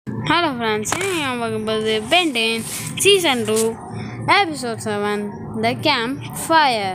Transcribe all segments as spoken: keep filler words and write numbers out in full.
Hello friends, welcome to the Ben ten Season two Episode seven The Campfire.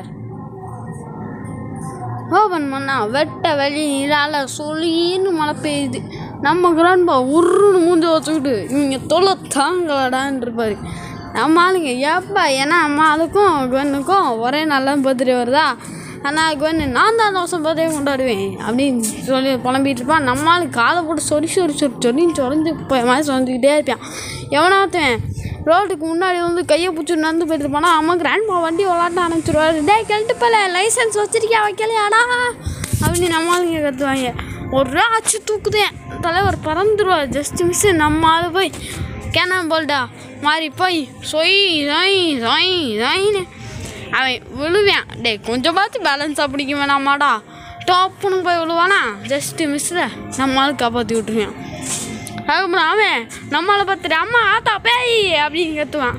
Open பண்ணா வெட்ட வெளியிலால சொல்லின்னு மழை பெய்யுது. நம்ம கிராண்ட்பா உருன்னு மூஞ்சி வச்சுக்கிட்டு இவங்க தொலை தாங்களாடான்னு இருப்பாரு. நம்ம ஆளுங்க ஏப்பா ஏன்னா நம்ம ஆளுக்கும் குவனுக்கும் ஒரே நல்லா பர்த்டே வருதா, ஆனால் குவன்னு நான் தான் தோசம் பர்த்டே கொண்டாடுவேன் அப்படின்னு சொல்லி புலம்பிகிட்டு இருப்பான். நம்ம ஆளுக்கு காதை போட்டு சொறி சொறி சொறி சொறின்னு சொறைஞ்சி மாதிரி சொரிஞ்சிக்கிட்டே இருப்பான். எவனாத்தேன் ரோட்டுக்கு முன்னாடி வந்து கையை பிடிச்சி நடந்து போயிட்டு இருப்பானா, அம்மா கிராண்ட்பா வண்டி விளாட்ட ஆரம்பிச்சிருவாரு. டே கழட்டு போல லைசன்ஸ் வச்சிருக்கியா வைக்கலையாடா அப்படின்னு நம்மளுங்க கற்றுவாங்க. ஒரு ஆச்சு தூக்குதேன் தலைவர் பறந்துருவார். ஜஸ்ட் மிஸ்ஸு நம்ம ஆள் போய் கேனான் போல்டா மாறி போய் சொய் சொய் சொய் சொயின்னு அவன் விழுவேன். டே கொஞ்சம் பார்த்து பேலன்ஸாக பிடிக்க வேணாமாடா, டாப்புன்னு போய் விழுவானா. ஜஸ்ட்டு மிஸ்ஸில் நம்ம ஆள் காப்பாற்றி விட்டுருவேன். அதுக்கப்புறம் அவன் நம்மளை பார்த்துட்டு அம்மா ஆத்தா பேய் அப்படின்னு கற்றுவான்.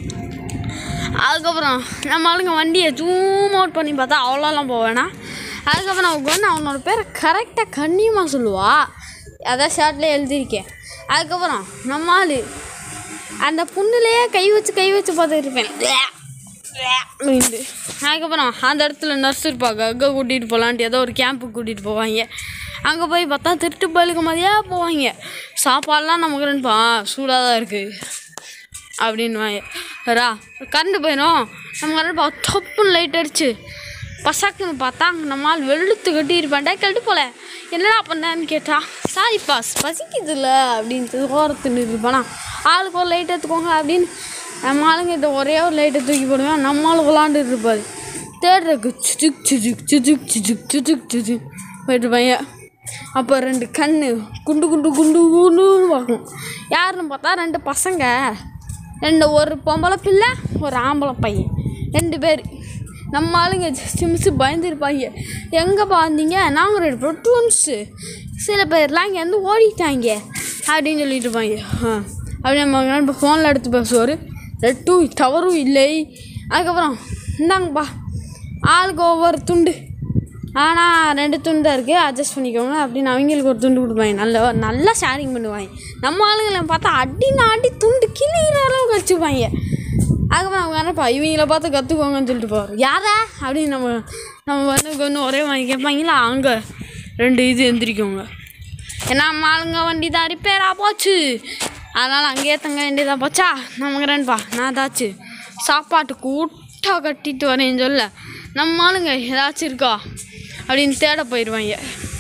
அதுக்கப்புறம் நம்ம ஆளுங்க வண்டியை ஜூம் அவுட் பண்ணி பார்த்தா அவ்வளோலாம் போவேனா. அதுக்கப்புறம் அவங்க வந்து அவனோட பேரை கரெக்டாக கண்ணியமாக சொல்லுவா, அதான் ஷர்ட்லேயே எழுதியிருக்கேன். அதுக்கப்புறம் நம்ம ஆள் அந்த புண்ணுலேயே கை வச்சு கை வச்சு பார்த்துட்டு இருப்பேன் அப்படின்ட்டு. அதுக்கப்புறம் அந்த இடத்துல நர்ஸ் இருப்பாங்க, அங்கே கூட்டிகிட்டு போகலான்ட்டு ஏதோ ஒரு கேம்புக்கு கூட்டிகிட்டு போவாங்க. அங்கே போய் பார்த்தா திருட்டு பயிலுக்கு மாதிரியாக போவாங்க. சாப்பாடெலாம் நமக்கு ரெண்டுப்பா சூடாக தான் இருக்குது அப்படின்வாங்க. வரா கரண்டு போயிடும். நம்ம கரண்டு தொப்புன்னு லைட் அடிச்சு பசக்குன்னு பார்த்தா அங்கே நம்ம ஆள் வெளுத்து கட்டி இருப்பான்டா. கெட்டு போல என்னடா பண்ணான்னு கேட்டா, சாரி பாஸ் பசிக்குது இல்லை அப்படின்ட்டு ஓரத்துன்னு இருப்பானா. ஆளுக்கு ஒரு லைட் எடுத்துக்கோங்க அப்படின்னு நம்ம ஆளுங்கிட்ட ஒரே ஒரு லைட்டை தூக்கி போடுவேன். நம்ம ஆள் விளாண்டுட்டு இருப்பார். தேடுறக்கு சுச்சுக் சுச்சுக் சுச்சுக் சுச்சுக் சுச்சுக் சுச்சுக் போயிட்டுருப்பாங்க. அப்போ ரெண்டு கண் குண்டு குண்டு குண்டு குண்டுன்னு பார்க்கும். யாருன்னு பார்த்தா ரெண்டு பசங்க, ரெண்டு ஒரு பொம்பளை பிள்ளை ஒரு ஆம்பளை பையன், ரெண்டு பேர். நம்ம ஆளுங்க சிமிச்சு பயந்துருப்பாங்க. எங்கேப்பா வந்தீங்க, நாங்கள் ரெண்டு பேரும் ட்வின்ஸு, சில பேர்லாம் இங்கேருந்து ஓடிட்டாங்க அப்படின்னு சொல்லிட்டு இருப்பாங்க. ஆ அப்படி நம்ம இப்போ ஃபோனில் எடுத்து பேசுவார். ரெட்டும் டவரும் இல்லை. அதுக்கப்புறம் இந்தாங்கப்பா ஆளுக்கு ஒவ்வொரு துண்டு, ஆனால் ரெண்டு துண்டாக இருக்குது அட்ஜஸ்ட் பண்ணிக்கோங்க அப்படின்னு அவங்களுக்கு ஒரு துண்டு கொடுப்பாங்க. நல்ல நல்லா ஷேரிங் பண்ணுவாங்க. நம்ம ஆளுங்களை பார்த்தா அடினா அடி துண்டு கிளிகிற அளவுக்கு வச்சுப்பாங்க. அதுக்கப்புறம் அவங்க என்னப்பா இவங்கள பார்த்து கற்றுக்கோங்கன்னு சொல்லிட்டு போவார். யாரா அப்படின்னு நம்ம நம்ம வந்து ஒன்று ஒரே வாங்கி கேட்பாங்களா. அங்கே ரெண்டு இது எந்திரிக்கோங்க, ஏன்னா நம்ம ஆளுங்க வண்டி தான் ரிப்பேராக போச்சு, அதனால் அங்கேயே தங்க வேண்டியதாக போச்சா. நமக்கு ரெண்டுப்பா நான் ஏதாச்சும் சாப்பாட்டு கூட்டாக கட்டிட்டு வரேன்னு சொல்ல நம்ம ஆளுங்க ஏதாச்சும் இருக்கா அப்படின்னு தேட போயிடுவாங்க.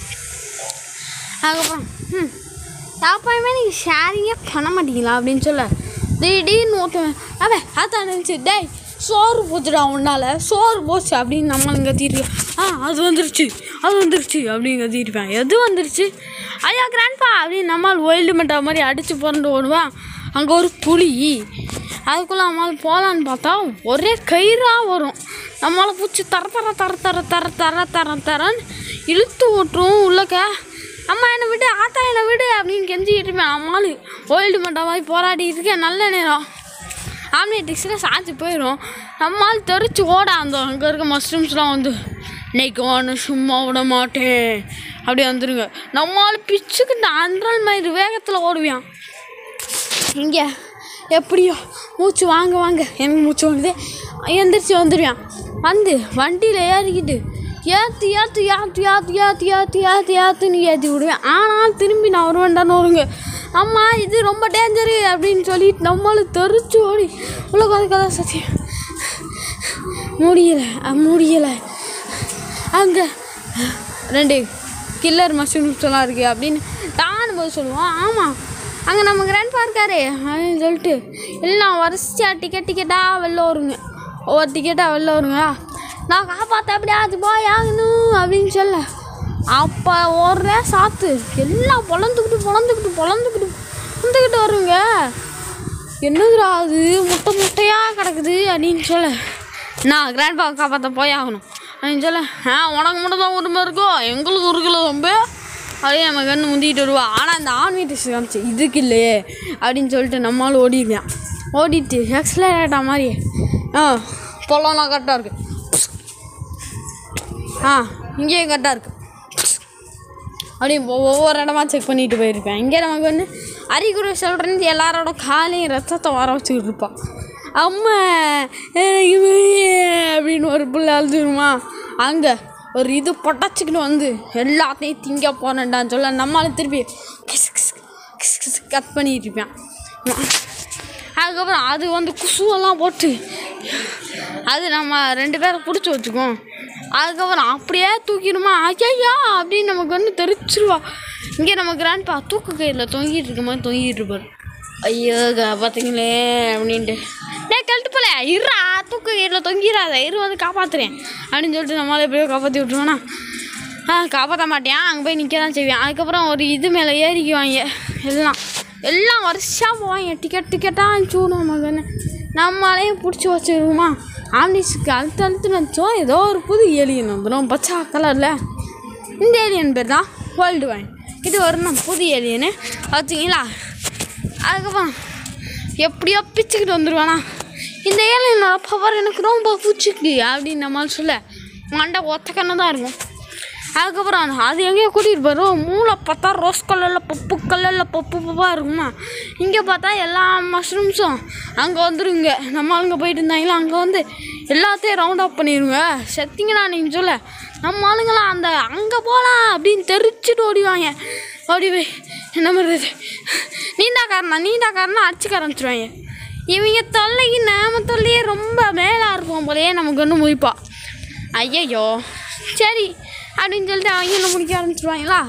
அதுக்கப்புறம் ம் சாப்பாடுமே நீங்கள் ஷேரிங்கே பண்ண மாட்டீங்களா அப்படின்னு சொல்ல திடீர்னு ஓட்டுவேன். அவன் அதான் நினச்சி டேய் சோறு போச்சுடா உன்னால் சோறு போச்சு அப்படின்னு நம்மளுங்க கத்திருக்கேன். ஆ அது வந்துருச்சு அது வந்துருச்சு அப்படின்னு கத்திருப்பேன். எது வந்துருச்சு ஐயா கிராண்ட்பா அப்படின்னு நம்மால் ஒயில்டு மெட்டா மாதிரி அடித்து புரண்டு ஓடுவான். அங்கே ஒரு புலி. அதுக்குள்ளே நம்மளால் போகலான்னு பார்த்தா ஒரே கயிறாக வரும். நம்மளால் பூச்சி தர தர தர தர தர தர தர தரன்னு இழுத்து ஓட்டுரும் உள்ளக்க. அம்மா என்னை விடு ஆத்தா என்னை விடு அப்படின்னு கெஞ்சிக்கிட்டு இருப்பேன். நம்மளால் ஒயில்டு மெட்டா மாதிரி போராடிட்டு இருக்கேன். நல்ல நேரம் ஆம்னிட்ரிக்ஸில் சாய்ச்சி போயிடும். நம்மால் தெரிச்சு ஓட அந்த அங்கே இருக்க மஷ்ரூம்ஸ்லாம் வந்து இன்னைக்கு ஒன்று சும்மா விட மாட்டேன் அப்படி வந்துடுங்க. நம்மால் பிச்சுக்கிட்டு அன்றல் மாதிரி வேகத்தில் ஓடுவான். இங்கே எப்படியோ மூச்சு வாங்க வாங்க எனக்கு மூச்சு வாங்குதே எந்திரிச்சு வந்துடுவான். வந்து வண்டியில் ஏறிக்கிட்டு ஏற்று ஏற்று ஏற்று ஏற்று ஏற்று ஏற்று ஏற்று ஏற்றுன்னு ஏற்றி விடுவேன். ஆனால் திரும்பி நான் வருவேன்டான்னு வருங்க. அம்மா இது ரொம்ப டேஞ்சரு அப்படின்னு சொல்லிட்டு நம்மளும் தெரிச்சு ஓடி உள்ள கதை கதை சத்தி முடியலை முடியலை. அங்கே ரெண்டு கில்லர் மஷ்ரூம்ஸ் எல்லாம் இருக்குது அப்படின்னு தான் போது சொல்லுவோம். ஆமாம் அங்கே நம்ம கிராண்ட்பா இருக்காரு அப்படின்னு சொல்லிட்டு எல்லாம் வரிசையாக டிக்கெட் டிக்கெட்டாக வெளில வருங்க. ஒவ்வொரு டிக்கெட்டாக வெளில வருங்க. நான் காப்பாற்ற அப்படியாச்சு போய் ஆகணும் அப்படின்னு சொல்ல அப்போ ஒரே சாத்து எல்லாம் பொழந்துக்கிட்டு பொழந்துக்கிட்டு பொழந்துக்கிட்டு பொழந்துக்கிட்டு வருங்க. என்னதுடா அது முட்டை முட்டையாக கிடக்குது அப்படின்னு சொல்ல நான் கிராண்ட்பாவை காப்பாற்ற போய் ஆகணும் அப்படின்னு சொல்ல ஆ உனக்கு மட்டும் தான் உரிமை இருக்கோ எங்களுக்கு இருக்குல்ல ரொம்ப அப்படியே நம்ம கண்ணு முந்திக்கிட்டு வருவா. ஆனால் அந்த ஆன்மீட்டர்ஸ் காமிச்சு இதுக்கு இல்லையே அப்படின்னு சொல்லிட்டு நம்மளால் ஓடிடுவான். ஓடிட்டு எக்ஸலரேட்டா மாதிரி ஆ பொலம்லாம் கரெக்டாக இருக்குது, ஆ இங்கேயும் கரெக்டாக இருக்குது அப்படி ஒவ்வொரு இடமா செக் பண்ணிட்டு போயிருப்பேன். இங்கே நமக்கு வந்து அறிகுறி சொல்கிறேன்னு எல்லாரோட காலையும் ரத்தத்தை வர வச்சுக்கிட்டு இருப்பான். அம்மா அப்படின்னு ஒரு பிள்ளை அழுதுருமா, அங்கே ஒரு இது பொட்டச்சிக்கிட்டு வந்து எல்லாத்தையும் திங்க போனேன்டான்னு சொல்ல நம்மளால திருப்பி kiss kiss kiss kiss cut பண்ணிட்டு இருப்பேன். அதுக்கப்புறம் அது வந்து குசுவெல்லாம் போட்டு அது நம்ம ரெண்டு பேரை பிடிச்சி வச்சுக்குவோம். அதுக்கப்புறம் அப்படியே தூக்கிடுமா, ஐயா அப்படின்னு நமக்கு வந்து தெரிச்சிருவா. இங்கே நம்ம கிராண்ட்பா தூக்கு கயிறில் தொங்கிட்டு இருக்க மாதிரி தொங்கிட்டு இருப்பார். ஐயோ பார்த்தீங்களே அப்படின்ட்டு, டே கழட்டு போல இருறா தூக்கு கயிறில் தொங்கிடாத இரு வந்து காப்பாற்றுறேன் அப்படின்னு சொல்லிட்டு நம்மளால் எப்படியோ காப்பாற்றி விட்ருவோன்னா ஆ காப்பாற்ற மாட்டேன், அங்கே போய் நிற்க தான் செய்வேன். அதுக்கப்புறம் ஒரு இது மேலே ஏறிக்குவாங்க எல்லாம் எல்லாம் வருஷம் போவாங்க, டிக்கெட் டிக்கெட்டாக அனுப்பிச்சுடுவோம் மகன்னு. நம்மளையும் பிடிச்சி வச்சுருவோமா, ஆம்னிஸுக்கு அழுத்து அழுத்து நினச்சோம் ஏதோ ஒரு புது ஏலியன் வந்துடும் பச்சா கலரில். இந்த ஏலியன் பேர் தான் வேர்ல்டு வைன். இது வரணும் புது ஏலியனு வச்சிங்களா. அதுக்கப்புறம் எப்படியோ பிச்சுக்கிட்டு வந்துடுவானா, இந்த ஏலியனோட பவர் எனக்கு ரொம்ப பிடிச்சிக்கு அப்படின்னு நம்மளால் சொல்ல மண்டை ஒத்த கண்ணு தான் இருக்கும். அதுக்கப்புறம் அது எங்கேயோ கூட்டிகிட்டு போயிடும். மூளை பார்த்தா ரோஸ் கலரில் பப்பு கலரில் பப்பு பப்பாக இருக்குமா, இங்கே பார்த்தா எல்லா மஷ்ரூம்ஸும் அங்கே வந்துடுங்க. நம்ம ஆளுங்க போயிட்டு இருந்தாங்களா அங்கே வந்து எல்லாத்தையும் ரவுண்ட் அப் பண்ணிடுங்க. செத்திங்களா நீங்கள் சொல்ல நம்ம ஆளுங்களாம் அந்த அங்கே போகலாம் அப்படின்னு தெரிச்சுட்டு ஓடிவாங்க. ஓடி போய் என்ன பண்ணுறது, நீண்டாக்காரனா நீண்டாக்காரனா அடிச்சுக்க ஆரம்பிச்சிடுவாங்க. இவங்க தொல்லைக்கு நாம தொல்லையே ரொம்ப மேலாக இருப்போம் போலையே நமக்கு ஒன்று முடிப்பா. ஐயையோ சரி அப்படின்னு சொல்லிட்டு அவங்க என்ன முடிக்க ஆரம்பிச்சிடுவாங்களா.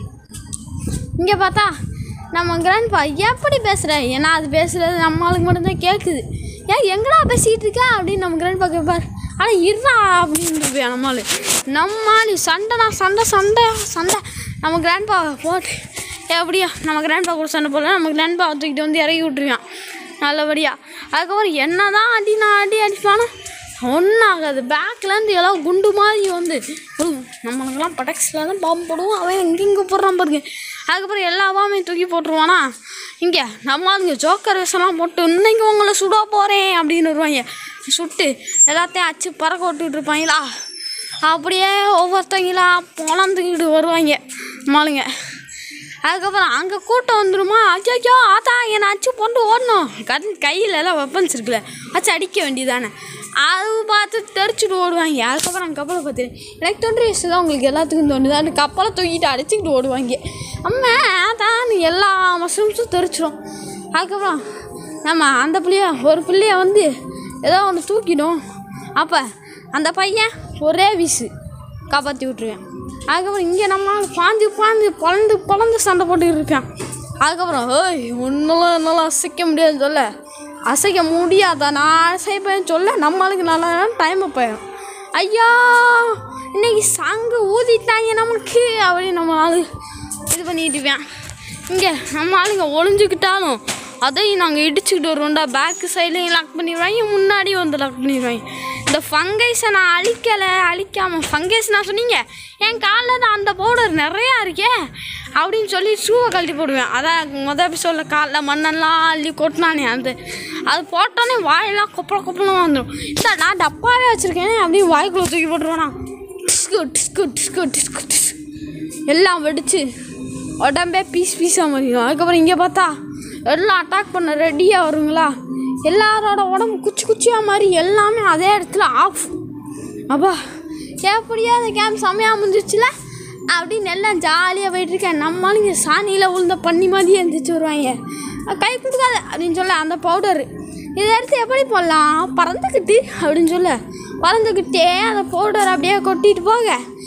இங்கே பார்த்தா நம்ம கிராண்ட்பா எப்படி பேசுகிற, ஏன்னா அது பேசுகிறது நம்ம ஆளுக்கு மட்டும்தான் கேட்குது. ஏன் எங்கடா பேசிகிட்டு இருக்கா அப்படின்னு நம்ம கிராண்ட்பா கேட்பார். ஆனால் இருறா அப்படின்னு இருப்பேன் நம்மளு நம்மளு சண்டைனா சண்டை சண்டை சண்டை நம்ம கிராண்ட்பா போட்டு எப்படியா நம்ம கிராண்ட்பா கூட சண்டை போடல, நம்ம கிராண்ட்பா தூக்கிட்டு வந்து இறக்கி விட்டுருவான் நல்லபடியாக. அதுக்கப்புறம் என்ன தான் அடி நான் அடி அடிப்பானா ஒன்றும் ஆகாது. பேக்லேருந்து எல்லாம் குண்டு மாதிரி வந்து நம்மளுக்கெல்லாம் படக்ஸில் தான் பாம்பு போடுவோம், அவன் எங்கே இங்கே போடுறான் பாருங்க. அதுக்கப்புறம் எல்லா பாம்பையும் தூக்கி போட்டுருவானா. இங்கே நம்ம அதுங்க ஜோக்கர் வேஷம்லாம் போட்டு இன்னைக்கு உங்களை சுட போகிறேன் அப்படின்னு வருவாங்க. சுட்டு எல்லாத்தையும் அச்சு பறக்க விட்டுக்கிட்டு இருப்பாங்களா. அப்படியே ஒவ்வொருத்தங்களா பொழந்துக்கிட்டு வருவாங்க மாளுங்க. அதுக்கப்புறம் அங்கே கூட்டம் வந்துடுமா, அச்சோ ஆத்தா என்னை அச்சு போட்டு ஓடணும். கண் கையில் எல்லாம் வெப்பன்ஸ் இருக்குல்ல அச்சு அடிக்க வேண்டியதானே, அது பார்த்து தெரிச்சுட்டு ஓடுவாங்க. அதுக்கப்புறம் அந்த கப்பலை பார்த்து எனக்கு தோன்ற வயசு தான் உங்களுக்கு எல்லாத்துக்கும் தோணுது, அந்த கப்பலை தூக்கிட்டு அடிச்சுக்கிட்டு ஓடுவாங்க. அம்மா தான் எல்லா மஷ்ரூம்ஸும் தெரிச்சிடும். அதுக்கப்புறம் நம்ம அந்த பிள்ளைய ஒரு பிள்ளைய வந்து ஏதோ ஒன்று தூக்கிடும். அப்போ அந்த பையன் ஒரே வீசு காப்பாற்றி விட்ருவேன். அதுக்கப்புறம் இங்கே நம்ம பாஞ்சு பாஞ்சு பழந்து பழந்து சண்டை போட்டுக்கிட்டு இருப்பேன். அதுக்கப்புறம் ஏய் ஒன்றும் என்னால் அசைக்க முடியாதுன்னு சொல்ல, அசைக்க முடியாதா நான் அசைப்பேன்னு சொல்ல நம்மளுக்கு நல்லா டைமை போயிடும். ஐயா இன்னைக்கு சங்கு ஊதிட்டாங்க நம்மளுக்கு அப்படின்னு நம்ம ஆளு இது பண்ணிட்டு இருப்பேன். இங்கே நம்ம ஆளுங்க ஒளிஞ்சுக்கிட்டாலும் அதையும் நாங்கள் இடிச்சுக்கிட்டு வருவோம்டா. பேக்கு சைட்லையும் லாக் பண்ணிடுவாங்க, முன்னாடி வந்து லாக் பண்ணிடுவாங்க. இந்த ஃபங்கைஸை நான் அழிக்கலை அழிக்காமல் ஃபங்கைஸ் நான் சொன்னீங்க என் காலில் தான் அந்த பவுடர் நிறையா இருக்கே அப்படின்னு சொல்லி ஷூவை கழட்டி போடுவேன். அதான் மொதல் எபிசோடில் காலில் மண்ணெல்லாம் அள்ளி கொட்டினானே அந்த அது போட்டோன்னே வாயெல்லாம் கொப்பள கொப்பளமாக வந்துடும். இல்லை நான் டப்பாவே வச்சுருக்கேன் அப்படின்னு வாய்க்குள்ளே தூக்கி போட்டுருவேண்ணா. டிஸ்கு டிஸ்கு டிஸ்கு டிஸ்கு டிஸ் எல்லாம் வெடிச்சு உடம்பே பீஸ் பீஸாக மாறிடும். அதுக்கப்புறம் இங்கே பார்த்தா எல்லாம் அட்டாக் பண்ண ரெடியாக வருங்களா, எல்லாரோட உடம்பு குச்சி குச்சியாக மாதிரி எல்லாமே அதே இடத்துல ஆஃப். அப்பா எப்படியா அந்த கேம்ப் செம்மையாக முடிஞ்சிச்சுல அப்படின்னு எல்லாம் ஜாலியாக போயிட்டுருக்கேன். நம்மளுங்க சாணியில் உளுந்த பண்ணி மாதிரியே எழுந்திரிச்சு வருவாங்க. கை கொடுக்காது அப்படின்னு சொல்ல அந்த பவுடரு இதை எடுத்து எப்படி போடலாம் பறந்துக்கிட்டு அப்படின்னு சொல்ல பறந்துக்கிட்டே அந்த பவுடர் அப்படியே கொட்டிட்டு போக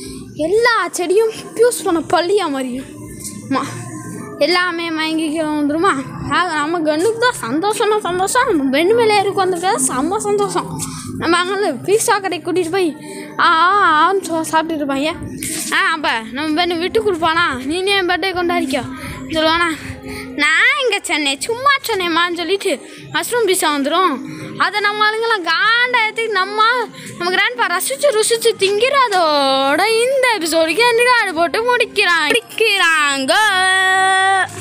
எல்லா செடியும் யூஸ் பண்ண பள்ளியாக மாதிரியும்மா எல்லாமே மயங்கிக்க வந்துடுமா. நம்ம கண்ணுக்கு தான் சந்தோஷம்னா சந்தோஷம், நம்ம பெண்ணு மேலே இருக்கு வந்துருக்க செம்ம சந்தோஷம். நம்ம அங்கே பீஸா கடைக்கு கூட்டிகிட்டு போய் ஆ ஆன்னு சொ சாப்பிட்டுட்டு இருப்பாங்க. ஆ அப்போ நம்ம பெண்ணு விட்டு கொடுப்பானா, நீனே என் பர்த்டே கொண்டாடிக்கோ சொல்லுவானா. நான் இங்கே சென்னை சும்மா சொன்னேம்மான்னு சொல்லிட்டு மஷ்ரூம் பீஸா வந்துடும். அதை நம்ம ஆளுங்கெல்லாம் காண்டாயத்துக்கு நம்ம நம்ம கிராண்ட்பா ரசிச்சு ருசிச்சு திங்கிறதோட இந்த எபிசோடுக்கு எந்த காடு போட்டு முடிக்கிறாங்க முடிக்கிறாங்க.